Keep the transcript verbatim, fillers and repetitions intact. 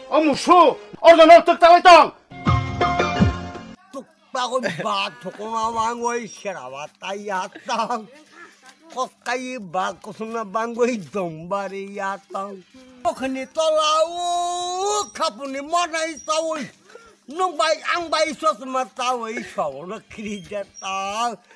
어무수 어느 뚝 따위 땅 뚝딱은 바토구나 왕고이 시라왔다 야땅 거까이 바꾸스나 방고이 동바리 야땅 근데 떠라우 카푸니 뭐나이 싸우이 농바이 앙바이 소스마 싸우이 쇼나 크리자땅